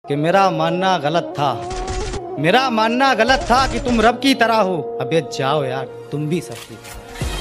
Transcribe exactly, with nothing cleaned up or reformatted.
कि मेरा मानना गलत था, मेरा मानना गलत था कि तुम रब की तरह हो। अबे जाओ यार, तुम भी सबकी तरह।